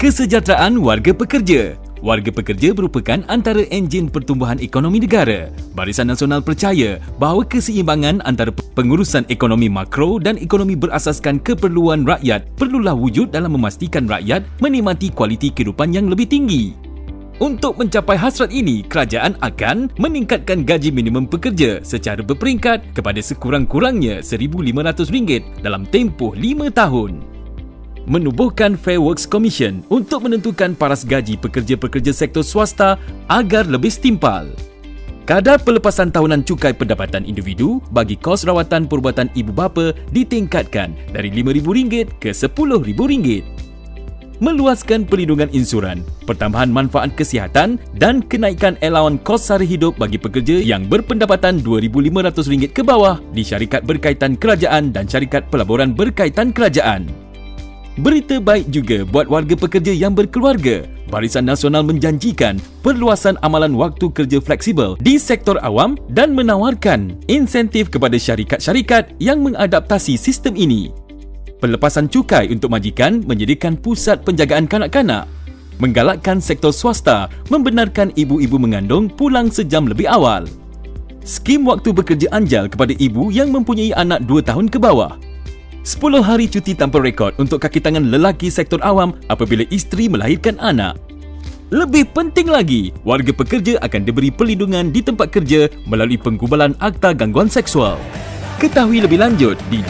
Kesejahteraan warga pekerja. Warga pekerja merupakan antara enjin pertumbuhan ekonomi negara. Barisan Nasional percaya bahawa keseimbangan antara pengurusan ekonomi makro dan ekonomi berasaskan keperluan rakyat perlulah wujud dalam memastikan rakyat menikmati kualiti kehidupan yang lebih tinggi. Untuk mencapai hasrat ini, kerajaan akan meningkatkan gaji minimum pekerja secara berperingkat kepada sekurang-kurangnya RM1,500 dalam tempoh 5 tahun. Menubuhkan Fair Works Commission untuk menentukan paras gaji pekerja-pekerja sektor swasta agar lebih setimpal. Kadar pelepasan tahunan cukai pendapatan individu bagi kos rawatan perubatan ibu bapa ditingkatkan dari RM5,000 ke RM10,000. Meluaskan perlindungan insuran, pertambahan manfaat kesihatan dan kenaikan allowance kos sara hidup bagi pekerja yang berpendapatan RM2,500 ke bawah di syarikat berkaitan kerajaan dan syarikat pelaburan berkaitan kerajaan. Berita baik juga buat warga pekerja yang berkeluarga. Barisan Nasional menjanjikan perluasan amalan waktu kerja fleksibel di sektor awam dan menawarkan insentif kepada syarikat-syarikat yang mengadaptasi sistem ini. Pelepasan cukai untuk majikan menyediakan pusat penjagaan kanak-kanak. Menggalakkan sektor swasta membenarkan ibu-ibu mengandung pulang sejam lebih awal. Skim waktu bekerja anjal kepada ibu yang mempunyai anak 2 tahun ke bawah. 10 hari cuti tanpa rekod untuk kaki tangan lelaki sektor awam apabila isteri melahirkan anak. Lebih penting lagi, warga pekerja akan diberi perlindungan di tempat kerja melalui penggubalan Akta Gangguan Seksual. Ketahui lebih lanjut di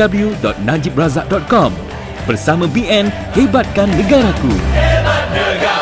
www.najibrazak.com. Bersama BN, hebatkan negaraku. Hebat negara.